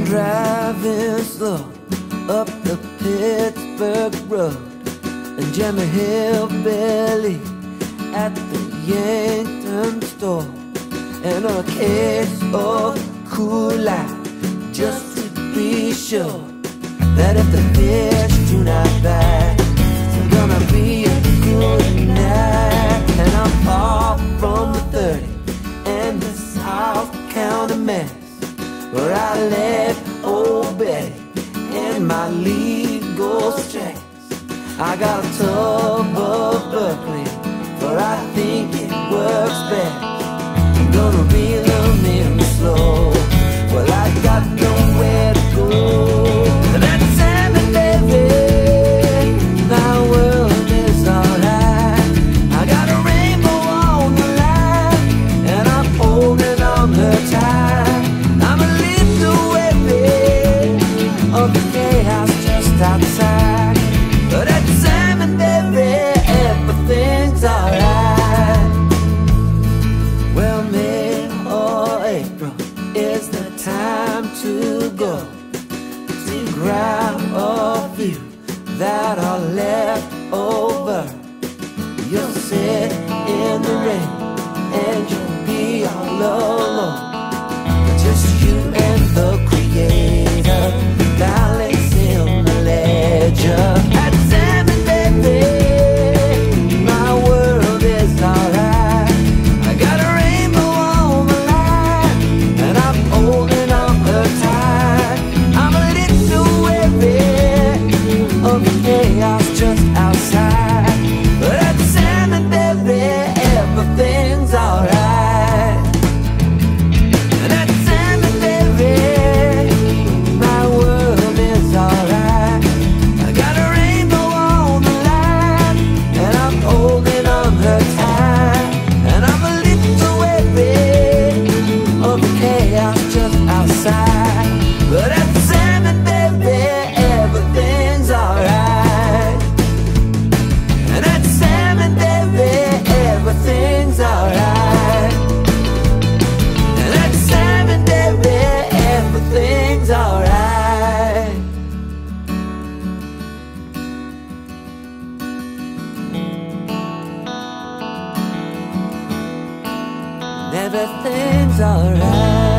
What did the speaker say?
driving slow up the Pittsburg road, and jam a Hillbilly at the Yankton store, and a case of coor lite, just to be sure that if the fish do not bite, it's gonna be a good night. And I'm far from the 30 and the South County mess, where I left old Betty and my legal stress. I got a tub of Berkley, for I think it works best. I'm gonna reel them in slow, well I got nowhere to go. That Salmonberry, my world is alright. I got a rainbow on the line, and I'm holding on her tight. I'm a little weary of the chaos just outside, but at Salmonberry, everything's alright. Well, May or April is the time to go, to grab a few that are left over. You'll sit in the rain and you'll be all alone, just you and the Creator, balance in the ledger. At Salmonberry, my world is alright. I got a rainbow on the line, and I'm holding on her tight. I'm a little weary of the chaos just outside, but at Salmonberry, everything's alright. And at Salmonberry, my world is alright. I got a rainbow on the line, and I'm holding on her tight. And I'm a little weary of the chaos just outside, but at Salmonberry, everything's alright. And at Salmonberry, everything's alright. And at Salmonberry, everything's alright. And everything's alright.